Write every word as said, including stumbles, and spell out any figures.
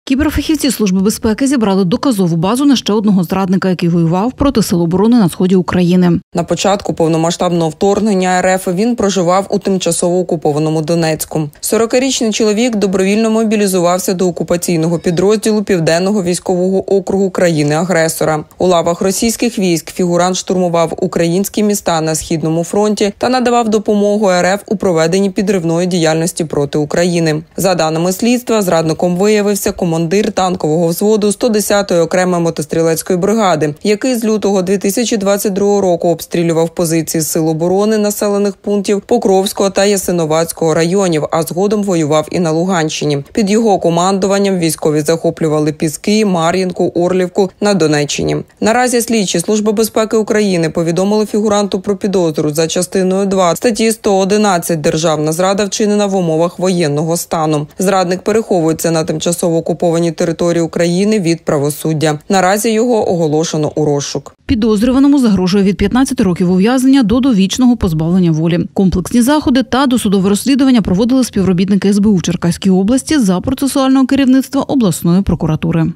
Кіберфахівці Служби безпеки зібрали доказову базу на ще одного зрадника, який воював проти Сил оборони на сході України. На початку повномасштабного вторгнення РФ він проживав у тимчасово окупованому Донецьку. сорокарічний чоловік добровільно мобілізувався до окупаційного підрозділу Південного військового округу країни-агресора. У лавах російських військ фігурант штурмував українські міста на Східному фронті та надавав допомогу РФ у проведенні підривної діяльності проти України. За даними слідства, зрадником виявився командир танкового взводу сто десятої окремої мотострілецької бригади, який з лютого дві тисячі двадцять другого року обстрілював позиції Сил оборони населених пунктів Покровського та Ясиновацького районів, а згодом воював і на Луганщині. Під його командуванням військові захоплювали Піски, Мар'їнку, Орлівку на Донеччині. Наразі слідчі Служби безпеки України повідомили фігуранту про підозру за частиною два статті сто одинадцять «Державна зрада, вчинена в умовах воєнного стану». Зрадник переховується на тимчасово окупованій території України від правосуддя. Наразі його оголошено у розшук. Підозрюваному загрожує від п'ятнадцяти років ув'язнення до довічного позбавлення волі. Комплексні заходи та досудове розслідування проводили співробітники ес бе у в Черкаській області за процесуального керівництва обласної прокуратури.